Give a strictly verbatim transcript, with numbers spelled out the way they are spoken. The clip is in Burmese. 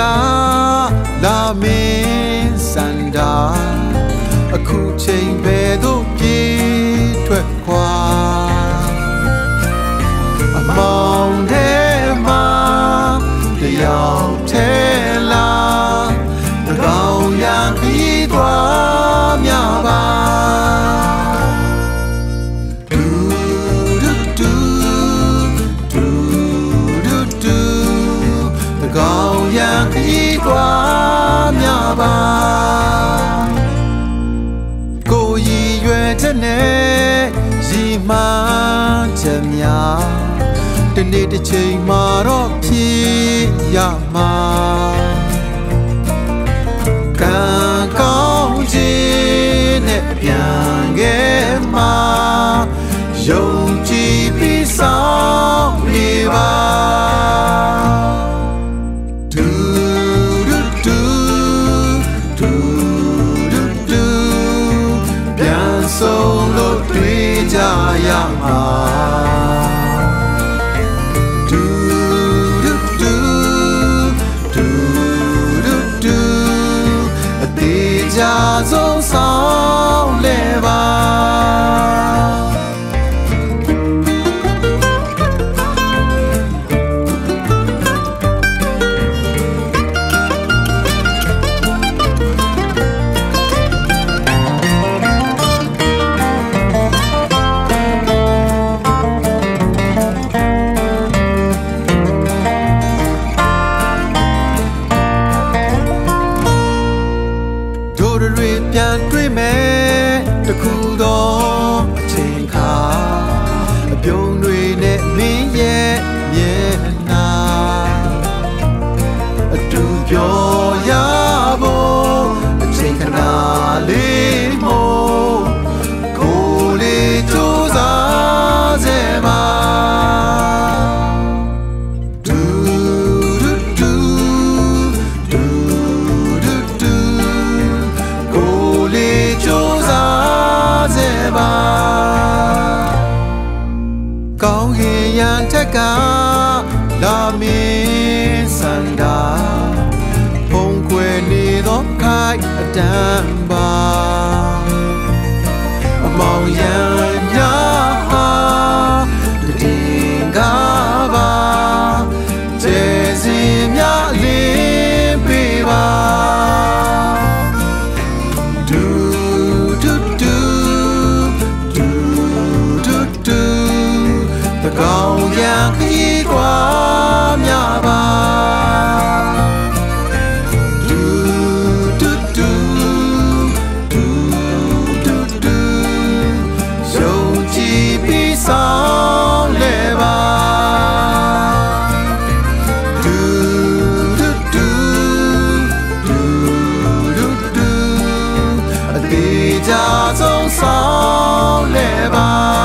la min sanda a khu chain be do pi thwet khwa a mong the ma the yaw the la the gao yang pi twa mya ba yang khi qua nhà ba cô yi yue chân nè gì mà chém nhà đến đây để chơi mà đó khi ya mà càng cao chi nè yang nghe mà dầu chi bi sao đi ba solo tui jaya ma du du du du du du ati ja zo sao le baပြန်တွေ့မယ်တခုတော့အချိန်ခါအပြုံးတွေနဲ့မင်းရဲ့မျက်နှာအတူပြောရဖို့အချိန်ခဏလေးမို့ကိုယ်လေးကြိုးစားစေပါကောင်းကင်ရန်ထက်ကလာမင်းစန္ဒာဖုံးကွယ်နေသောခိုက်အတန်ပါအမောင်ရန်များဟာတည်ကားပါကျေစင်များလင်းပေးပါကောင်းရန်ခီးကွာမြပါဒူဒူဒူဒူဒူဒူရှုံးကြည့်ပြီးဆောင်လဲပါဒူဒူဒူဒူဒူဒူအသေးချဆုံးဆောင်လဲပါ